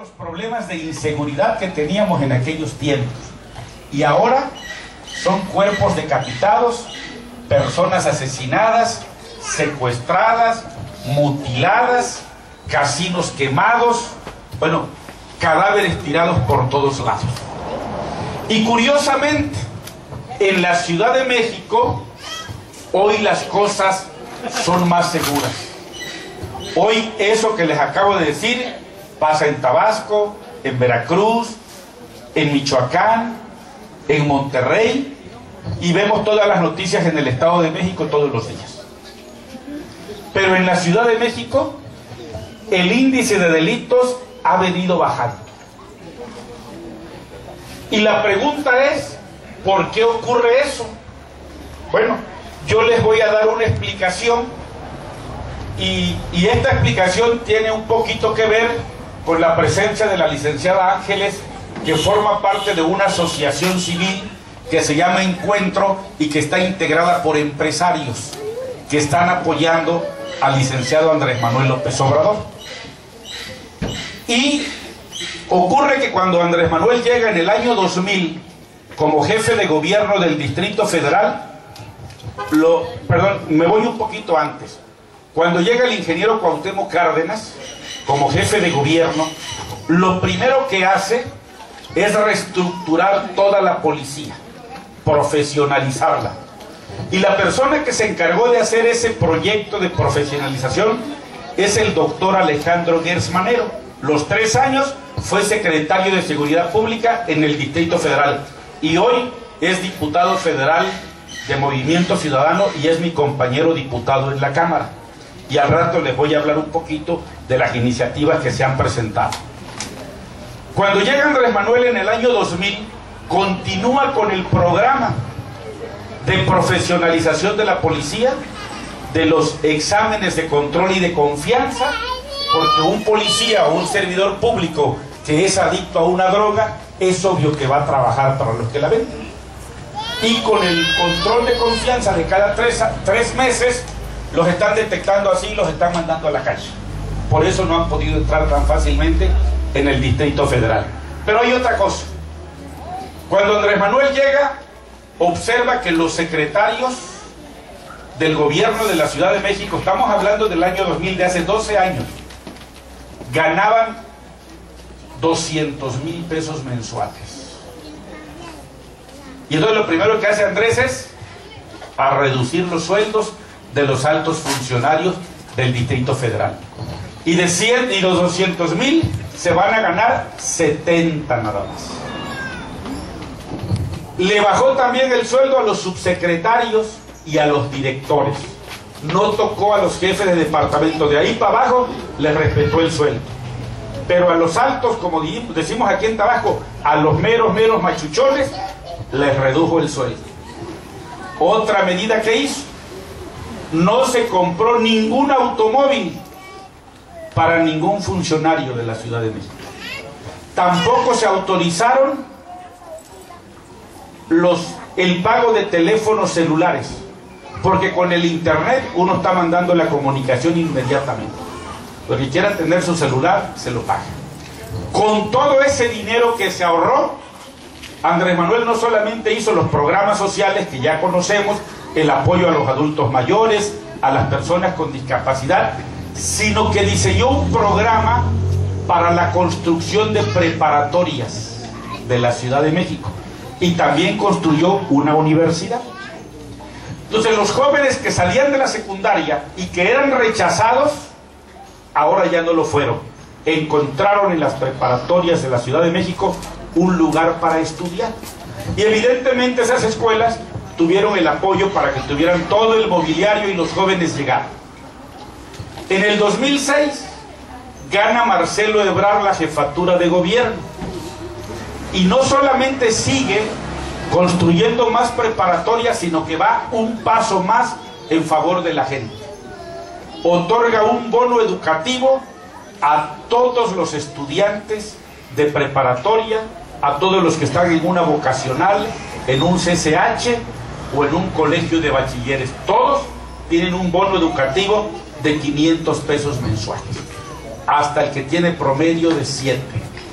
los problemas de inseguridad que teníamos en aquellos tiempos. Y ahora son cuerpos decapitados, personas asesinadas, secuestradas, mutiladas, casinos quemados, bueno, cadáveres tirados por todos lados. Y curiosamente, en la Ciudad de México, hoy las cosas son más seguras. Hoy eso que les acabo de decir pasa en Tabasco, en Veracruz, en Michoacán, en Monterrey, y vemos todas las noticias en el Estado de México todos los días. Pero en la Ciudad de México, el índice de delitos ha venido bajando. Y la pregunta es, ¿por qué ocurre eso? Bueno, yo les voy a dar una explicación, y esta explicación tiene un poquito que ver con la presencia de la licenciada Ángeles, que forma parte de una asociación civil que se llama Encuentro y que está integrada por empresarios que están apoyando al licenciado Andrés Manuel López Obrador. Y ocurre que cuando Andrés Manuel llega en el año 2000 como jefe de gobierno del Distrito Federal, me voy un poquito antes. Cuando llega el ingeniero Cuauhtémoc Cárdenas como jefe de gobierno, lo primero que hace es reestructurar toda la policía, profesionalizarla. Y la persona que se encargó de hacer ese proyecto de profesionalización es el doctor Alejandro Gertz Manero. Los 3 años fue secretario de Seguridad Pública en el Distrito Federal y hoy es diputado federal de Movimiento Ciudadano y es mi compañero diputado en la Cámara. Y al rato les voy a hablar un poquito de las iniciativas que se han presentado. Cuando llega Andrés Manuel en el año 2000, continúa con el programa de profesionalización de la policía, de los exámenes de control y de confianza, porque un policía o un servidor público que es adicto a una droga, es obvio que va a trabajar para los que la venden. Y con el control de confianza de cada 3 meses, los están detectando así y los están mandando a la calle. Por eso no han podido entrar tan fácilmente en el Distrito Federal. Pero hay otra cosa. Cuando Andrés Manuel llega, observa que los secretarios del gobierno de la Ciudad de México, estamos hablando del año 2000, de hace 12 años, ganaban 200,000 pesos mensuales. Y entonces lo primero que hace Andrés es a reducir los sueldos de los altos funcionarios del Distrito Federal. Y de 100 y los 200,000 se van a ganar 70 nada más. Le bajó también el sueldo a los subsecretarios y a los directores. No tocó a los jefes de departamento. De ahí para abajo les respetó el sueldo. Pero a los altos, como decimos aquí en Tabasco, a los meros machuchones, les redujo el sueldo. Otra medida que hizo: no se compró ningún automóvil para ningún funcionario de la Ciudad de México. Tampoco se autorizaron el pago de teléfonos celulares, porque con el internet uno está mandando la comunicación inmediatamente. Los que quieran tener su celular, se lo pagan. Con todo ese dinero que se ahorró, Andrés Manuel no solamente hizo los programas sociales que ya conocemos, el apoyo a los adultos mayores, a las personas con discapacidad, sino que diseñó un programa para la construcción de preparatorias de la Ciudad de México y también construyó una universidad. Entonces los jóvenes que salían de la secundaria y que eran rechazados, ahora ya no lo fueron. Encontraron en las preparatorias de la Ciudad de México un lugar para estudiar. Y evidentemente esas escuelas tuvieron el apoyo para que tuvieran todo el mobiliario y los jóvenes llegaron. En el 2006 gana Marcelo Ebrard la jefatura de gobierno y no solamente sigue construyendo más preparatorias, sino que va un paso más en favor de la gente. Otorga un bono educativo a todos los estudiantes de preparatoria, a todos los que están en una vocacional, en un CCH o en un colegio de bachilleres. Todos tienen un bono educativo de 500 pesos mensuales, hasta el que tiene promedio de 7.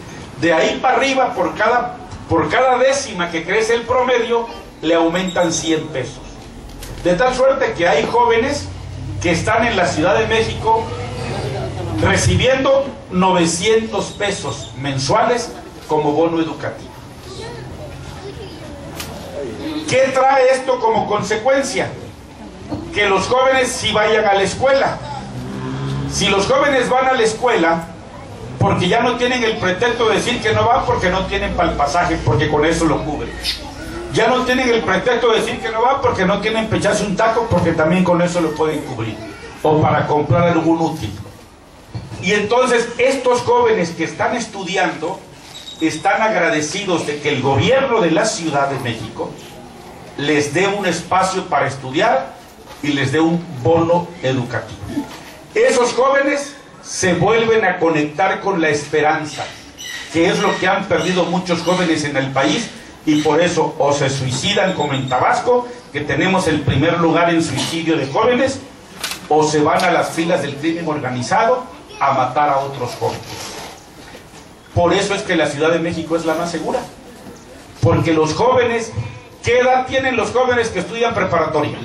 De ahí para arriba, por cada décima que crece el promedio, le aumentan 100 pesos. De tal suerte que hay jóvenes que están en la Ciudad de México recibiendo 900 pesos mensuales como bono educativo. ¿Qué trae esto como consecuencia? Que los jóvenes sí vayan a la escuela. Si los jóvenes van a la escuela, porque ya no tienen el pretexto de decir que no van porque no tienen para el pasaje, porque con eso lo cubren. Ya no tienen el pretexto de decir que no van porque no tienen para echarse un taco, porque también con eso lo pueden cubrir. O para comprar algún útil. Y entonces estos jóvenes que están estudiando están agradecidos de que el gobierno de la Ciudad de México les dé un espacio para estudiar y les dé un bono educativo. Esos jóvenes se vuelven a conectar con la esperanza, que es lo que han perdido muchos jóvenes en el país, y por eso o se suicidan como en Tabasco, que tenemos el primer lugar en suicidio de jóvenes, o se van a las filas del crimen organizado a matar a otros jóvenes. Por eso es que la Ciudad de México es la más segura, porque los jóvenes, ¿qué edad tienen los jóvenes que estudian preparatoria?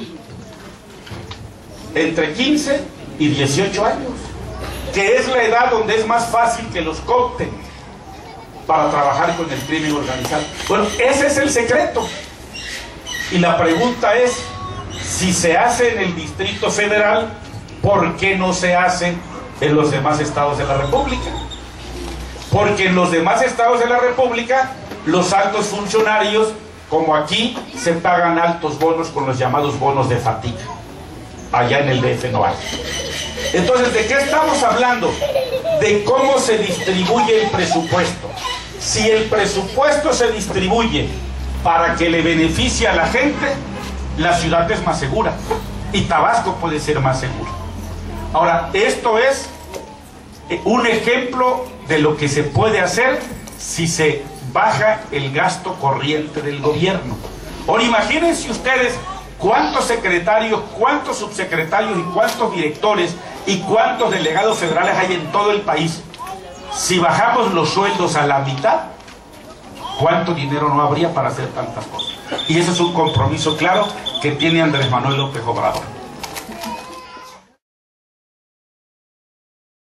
Entre 15 y 18 años, que es la edad donde es más fácil que los coopten para trabajar con el crimen organizado. Bueno, ese es el secreto. Y la pregunta es, si se hace en el Distrito Federal, ¿por qué no se hace en los demás estados de la República? Porque en los demás estados de la República, los altos funcionarios, como aquí, se pagan altos bonos con los llamados bonos de fatiga. Allá en el DF no hay. Entonces, ¿de qué estamos hablando? De cómo se distribuye el presupuesto. Si el presupuesto se distribuye para que le beneficie a la gente, la ciudad es más segura y Tabasco puede ser más seguro. Ahora, esto es un ejemplo de lo que se puede hacer si se baja el gasto corriente del gobierno. Ahora, imagínense ustedes cuántos secretarios, cuántos subsecretarios y cuántos directores y cuántos delegados federales hay en todo el país. Si bajamos los sueldos a la mitad, ¿cuánto dinero no habría para hacer tantas cosas? Y ese es un compromiso claro que tiene Andrés Manuel López Obrador.